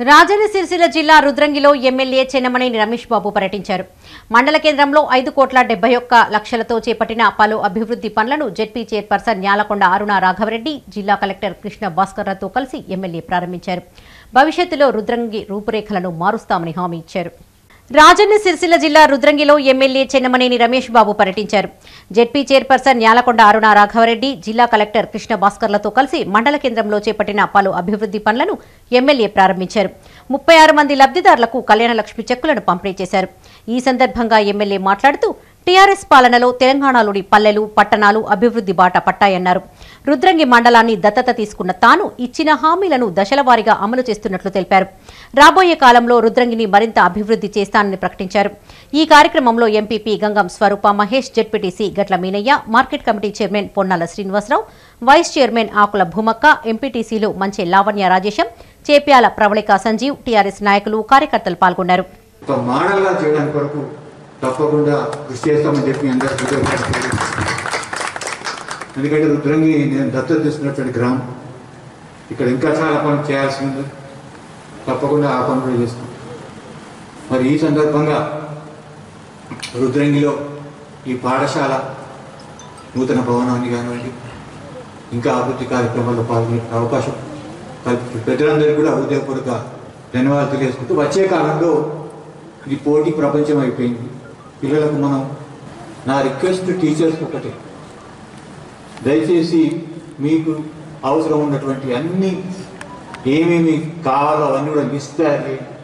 రాజన్న సిరిసిల్ల జిల్లా రుద్రంగిలో ఎమ్మెల్యే చెన్నమనేని రమేష్ బాబు పర్యటించారు. మండల కేంద్రంలో 5,71,00,000తో చేపట్టిన పలు అభివృద్ధి పనులను జెడ్పీ చైర్పర్సన్ న్యాలకొండ అరుణ రాఘవరెడ్డి, జిల్లా కలెక్టర్ కృష్ణ భాస్కర్లతో కలిసి ఎమ్మెల్యే ప్రారంభించారు. భవిష్యత్తులో రుద్రంగి రూపురేఖలను మారుస్తామని హామీ ఇచ్చారు. రాజన్న సిరిసిల్ల జిల్లా రుద్రంగిలో ఎమ్మెల్యే చెన్నమనేని రమేష్ బాబు పర్యటించారు. జెడ్పీ చైర్పర్సన్ న్యాలకొండ అరుణ రాఘవరెడ్డి, జిల్లా కలెక్టర్ కృష్ణ భాస్కర్లతో కలిసి మండల కేంద్రంలో చేపట్టిన పలు అభివృద్ధి పనులను ఎమ్మెల్యే ప్రారంభించారు. 36 మంది లబ్ధిదారులకు కళ్యాణ లక్ష్మి చెక్కులను పంపిణీ చేశారు. ఈ సందర్భంగా ఎమ్మెల్యే మాట్లాడుతూ టీఆర్ఎస్ పాలనలో తెలంగాణలోని పల్లెలు, పట్టణాలు అభివృద్ధి బాట పట్టాయన్నారు. రుద్రంగి మండలాన్ని దత్తత తీసుకున్న తాను ఇచ్చిన హామీలను దశలవారీగా అమలు చేస్తున్నట్లు తెలిపారు. రాబోయే కాలంలో రుద్రంగిని మరింత అభివృద్ధి చేస్తానని ప్రకటించారు. ఈ కార్యక్రమంలో MPP Gangam Swaroopa Mahesh, ZPTC Gatla Meenaiah, market committee chairman Ponnala Srinivasa Rao, vice chairman Akula Bhoomakka, ఎంపీటీసీలు మంచె లావణ్య రాజేశం, చేప్యాల ప్రవళిక సంజీవ్, టీఆర్ఎస్ నాయకులు, కార్యకర్తలు పాల్గొన్నారు. తప్పకుండా కృషి చేస్తామని చెప్పి ఎందుకంటే రుద్రంగి నేను దత్తత తీసుకున్నటువంటి గ్రామం. ఇక్కడ ఇంకా చాలా పనులు చేయాల్సి ఉంది. తప్పకుండా ఆ పనులు కూడా చేస్తాం. మరి ఈ సందర్భంగా రుద్రంగిలో ఈ పాఠశాల నూతన భవనాన్ని కానివ్వండి, ఇంకా అభివృద్ధి కార్యక్రమాల్లో పాల్గొనే అవకాశం పెద్దలందరికీ కూడా హృదయపూర్వక ధన్యవాదాలు తెలియజేసుకుంటూ, వచ్చే కాలంలో ఇది పోటీ ప్రపంచం అయిపోయింది. పిల్లలకు నా రిక్వెస్ట్ టీచర్స్ ఒకటే, దయచేసి మీకు అవసరం ఉన్నటువంటి అన్ని ఏమేమి కావాలో అవన్నీ కూడా లిస్ట్ తయారు చేయండి.